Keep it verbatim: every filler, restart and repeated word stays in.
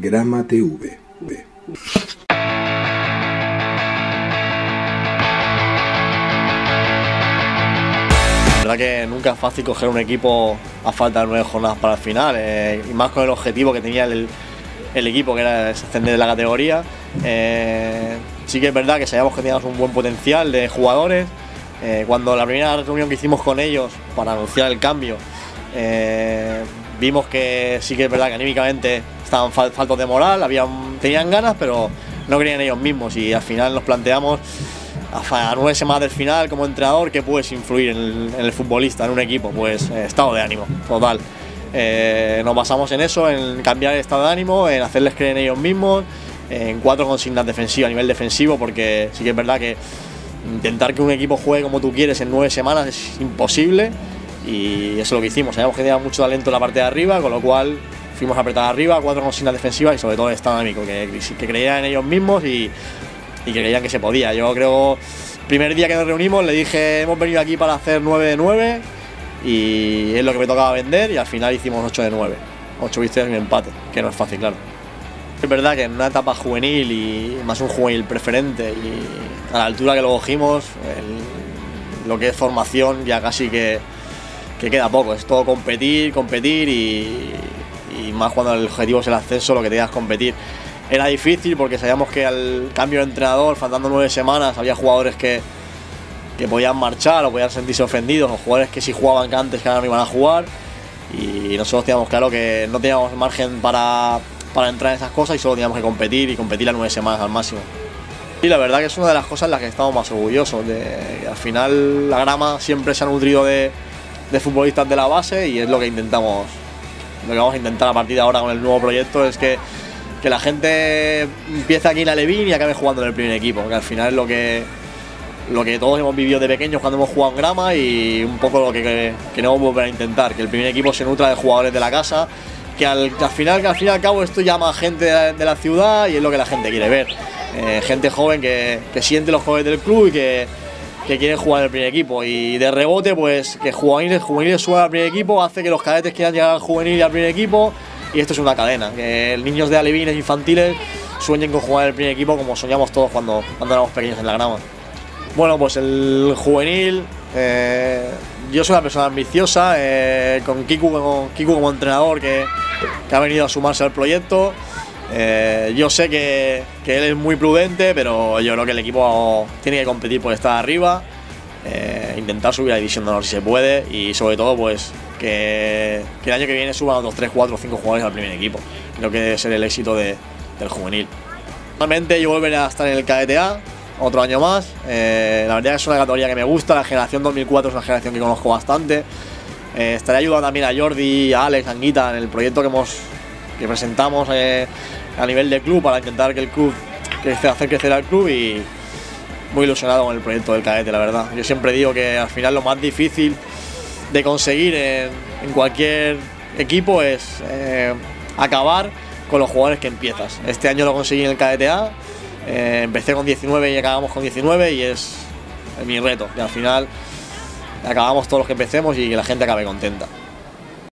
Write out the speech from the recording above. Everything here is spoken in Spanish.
Grama T V. La verdad que nunca es fácil coger un equipo a falta de nueve jornadas para el final, eh, y más con el objetivo que tenía el, el equipo, que era ascender de la categoría. Eh, sí que es verdad que sabíamos que teníamos un buen potencial de jugadores. Eh, cuando la primera reunión que hicimos con ellos para anunciar el cambio, eh, vimos que sí que es verdad que anímicamente estaban fal faltos de moral, habían, tenían ganas, pero no creían ellos mismos, y al final nos planteamos a, a nueve semanas del final, como entrenador, ¿qué puedes influir en el, en el futbolista, en un equipo? Pues eh, estado de ánimo, total. Eh, nos basamos en eso, en cambiar el estado de ánimo, en hacerles creer en ellos mismos, en cuatro consignas defensivas a nivel defensivo, porque sí que es verdad que intentar que un equipo juegue como tú quieres en nueve semanas es imposible, y eso es lo que hicimos. Sabíamos que tenía mucho talento en la parte de arriba, con lo cual fuimos a apretar arriba, cuatro consignas defensivas y sobre todo el estado anímico, que, que creían en ellos mismos y, y que creían que se podía. Yo creo, el primer día que nos reunimos le dije, hemos venido aquí para hacer nueve de nueve y es lo que me tocaba vender, y al final hicimos ocho de nueve, ocho victorias y un empate, que no es fácil, claro. Es verdad que en una etapa juvenil y más un juvenil preferente y a la altura que lo cogimos, el, lo que es formación ya casi que, que queda poco, es todo competir, competir y, y más cuando el objetivo es el ascenso, lo que tenías que competir. Era difícil porque sabíamos que al cambio de entrenador, faltando nueve semanas, había jugadores que, que podían marchar o podían sentirse ofendidos, o jugadores que sí jugaban que antes que ahora no iban a jugar, y nosotros teníamos claro que no teníamos margen para, para entrar en esas cosas y solo teníamos que competir y competir a nueve semanas al máximo. Y la verdad que es una de las cosas en las que estamos más orgullosos, de, al final la Grama siempre se ha nutrido de, de futbolistas de la base, y es lo que intentamos, lo que vamos a intentar a partir de ahora con el nuevo proyecto, es que que la gente empiece aquí en Alevín y acabe jugando en el primer equipo, que al final es lo que, lo que todos hemos vivido de pequeños cuando hemos jugado en Grama, y un poco lo que, que queremos volver a intentar, que el primer equipo se nutra de jugadores de la casa, que al, que al final que al fin y al cabo esto llama a gente de, de la ciudad y es lo que la gente quiere ver, eh, gente joven que, que siente los colores del club y que, que quiere jugar en el primer equipo, y de rebote pues que juveniles, juveniles suban al primer equipo hace que los cadetes quieran llegar al juvenil y al primer equipo. Y esto es una cadena, que niños de alevines infantiles sueñen con jugar en el primer equipo como soñamos todos cuando, cuando éramos pequeños en la Grama. Bueno, pues el juvenil, eh, yo soy una persona ambiciosa, eh, con Kiku, con Kiku como entrenador que, que ha venido a sumarse al proyecto. Eh, yo sé que, que él es muy prudente, pero yo creo que el equipo tiene que competir por estar arriba, eh, intentar subir a la división de honor si se puede, y sobre todo pues Que, que el año que viene suban otros tres, cuatro o cinco jugadores al primer equipo. Creo que es el éxito de, del juvenil. Normalmente yo volveré a estar en el K D T A otro año más. Eh, la verdad es que es una categoría que me gusta, la generación dos mil cuatro es una generación que conozco bastante. Eh, estaré ayudando también a Jordi, a Alex, a Anguita en el proyecto que, hemos, que presentamos eh, a nivel de club, para intentar que el club crece, hacer crecer al club, y muy ilusionado con el proyecto del cadete, la verdad. Yo siempre digo que al final lo más difícil de conseguir en, en cualquier equipo es eh, acabar con los jugadores que empiezas. Este año lo conseguí en el K D T A, eh, empecé con diecinueve y acabamos con diecinueve, y es mi reto, que al final acabamos todos los que empecemos y que la gente acabe contenta.